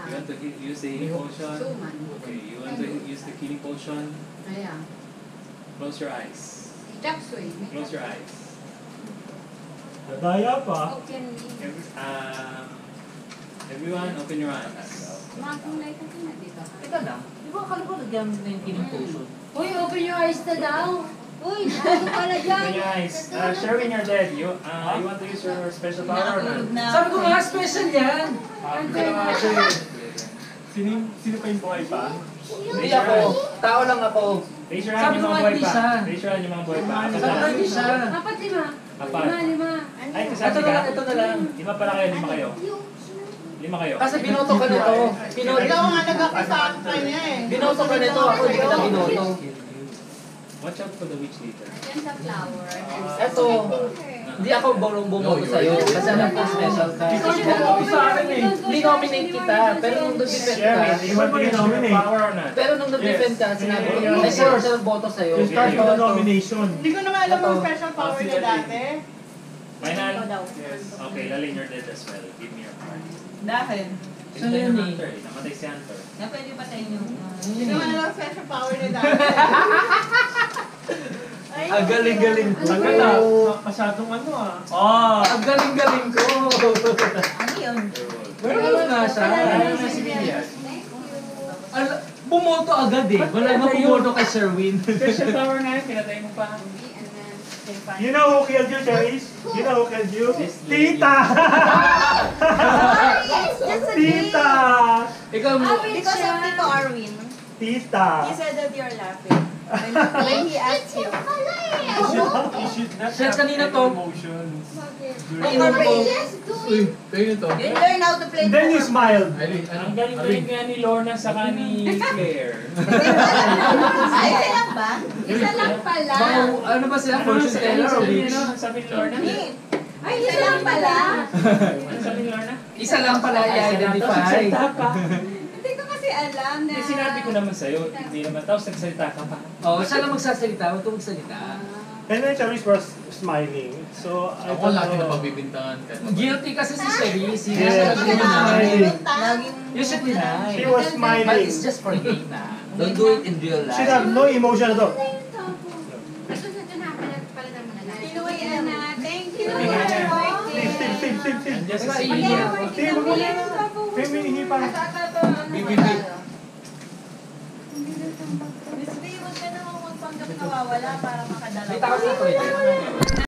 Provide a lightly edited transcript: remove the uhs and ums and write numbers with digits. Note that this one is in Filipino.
You want to use the healing potion? Okay, you want to use the healing potion? Close your eyes. Close your eyes. Nadaya pa. Everyone, open your eyes. Teka lang. Di ba akala ko nag-gamit na yung healing potion? Uy, open your eyes na daw. Uy, ano pala dyan? Open your eyes. Sherwin, you're dead. You want to use your special power or not? Sabi ko nga, special yan! Sino pa yung buhay pa? Hindi ako. Tao lang ako. Raise your hand yung mga buhay pa. Raise your hand yung mga buhay pa. Sabi ko hindi siya. Apat, lima. Apat. Lima. Ay, kasabi Ito na lang, ito na lang. Lima pala kayo, lima kayo. Lima kayo. Kasi binoto ka nito. Ikaw nga nagkakasaan ka niya eh. Binoto ka nito, ako hindi kita binoto. Watch out for the witch leader. Yan sa flower. Eto, hindi ako bumoto sa'yo. Kasi alam ko special ka. Sa akin eh. Dinominate kita, pero nung nag-defend ka, Sherwin, you want to use your power or not? pero nung nag-defend ka, sinabi ko, may sure siya nagboto sa'yo. You start with the nomination. Hindi ko naman alam yung special power niya dati. Final? Okay, Lalin, you're dead as well. Give me your card. Dahil? Siya yun eh. Hunter, namatay si Hunter. Na pwede patayin yung... Hindi ko naman alam yung special power niya dati. Ang galing-galing ko. Tagal na. Masyadong ano ah. Ang galing-galing ko. Ano yun? Meron nga siya. Ayaw na si Milias. Bumoto agad eh. Wala na bumoto kay Sherwin. Special power na yun, pinatay mo pa. You know who killed you, Cherise? You know who killed you? This lady. Tita! Yes, just a Tita! Ikaw mo. Because of Tito Arwin. Tita! He said that you're laughing. When he asked you. You should not Siya have kanina any to. emotions. Ayun ko. Uy, tingin ito. You learn how to play Then you smiled. Ang galing-galing nga ni Lorna saka ni Claire. Ay, isa lang ba? Isa lang pala. Ano ba sila? Fortune teller or witch? Ano sabi ni Lorna? Ay, isa lang pala. Ano sabi ni Lorna? Isa lang pala i-identify. Hindi ko kasi alam na... Sinabi ko naman sa'yo, hindi naman. Tapos nagsalita ka pa. Oo, siya lang magsasalita. Huwag ito magsalita. And then Cherise was smiling. So, I Ako thought, lagi na pagbibintangan ka. Guilty kasi si Cherise. Hindi Yes, siya she was nag-deny. smiling. You should deny. She was But smiling. it's just for game na. Don't do it in real She had life. no emotion at all. Thank you. And just Diba, see iiyak? Sige, May minihi pa. Bibibig. Miss B, huwag ka namang magpanggap nawawala para makadala. May tao sa ito eh.